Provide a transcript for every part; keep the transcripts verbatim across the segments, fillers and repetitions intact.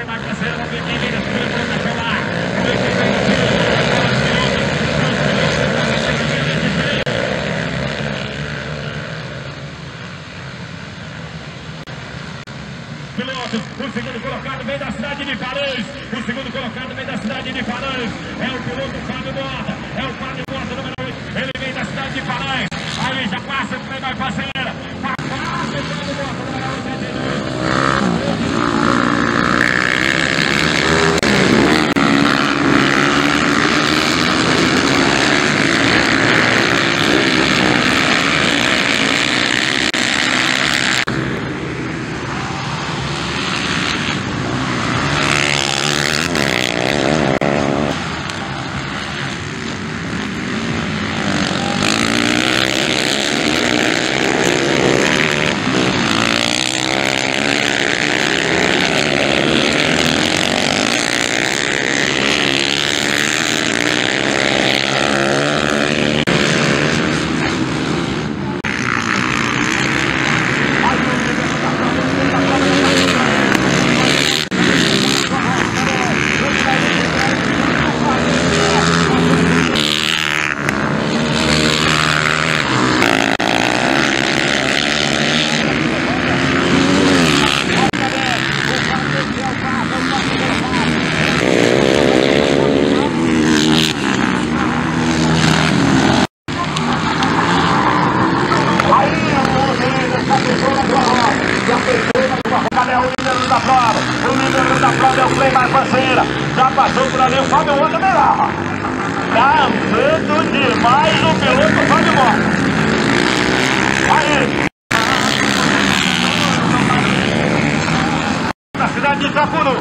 mais parceiro, vamos ver quem vem na primeira colocação lá. Pilotos, o segundo colocado vem da cidade de Paris. O segundo colocado vem da cidade de Paris. É o piloto Fábio Mota. É o Fábio Mota, número oito. Ele vem da cidade de Paris. Aí já passa o trem, vai parceira. Passa o Fábio Mota, número oito. Já passou por ali o Fábio Mota também lá. Tá andando demais o piloto Fábio Mota. Aí. Na cidade de Itapuru.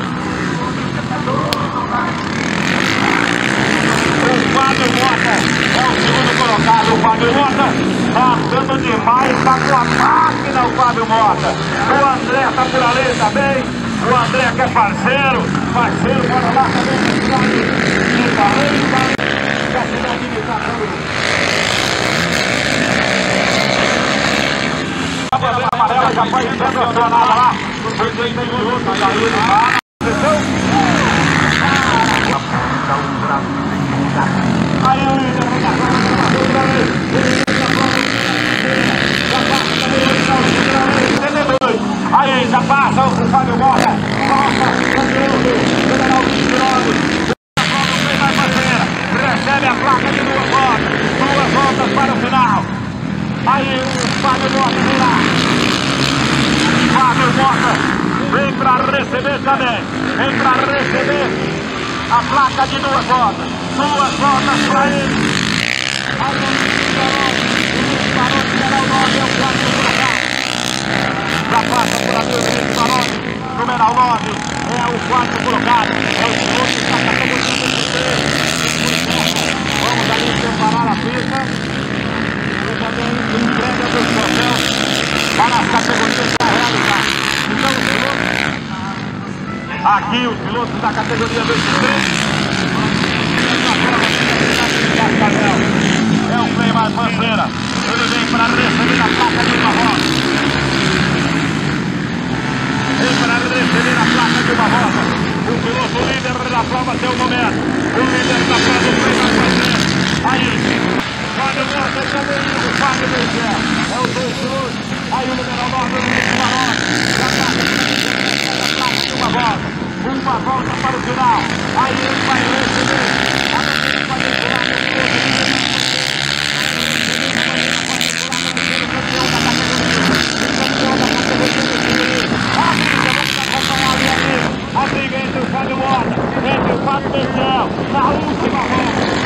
O Fábio Mota é o segundo colocado. O Fábio Mota tá andando demais. Tá com a máquina o Fábio Mota. O André tá por ali também. O André que é parceiro, parceiro, bora lá também na cidade de Paris, da cidade de Itapuru. A bandeira amarela já foi sendo acionada lá, foi trinta minutos, aí ele vai. Aí o líder da aí já passa o Fábio Mota, volta o piloto, general Vitorino, vai parceira, recebe a placa de duas voltas, duas voltas para o final. Aí o Fábio Mota vem lá, Fábio Mota vem para receber também, vem para receber a placa de duas voltas, duas voltas para ele. Aí o Barão General nove é o quarto colocado. Já passa por ali o Luiz Barone, numeral nove, é o quarto colocado, é o piloto da categoria vinte e três. Vamos ali separar a pista e também entrega dos troféus para as categorias da realidade. Então os pilotos, aqui os pilotos da categoria vinte e três, é o Cleimar Panceira, ele vem para receber a placa de uma roda. Vem para receber a placa de uma volta. O piloto líder da prova até o momento. O líder da prova foi mais parceiro. Aí, Fábio Mota também, o Fábio Mota. É o dois pilotos. Aí o número nove, o Luiz Barone. Já está recebendo a placa de uma volta. Uma volta para o final. Aí ele vai receber. A bandeira particular do piloto. A briga entre o Fábio Mota, entre o Fábio Mota, na última volta.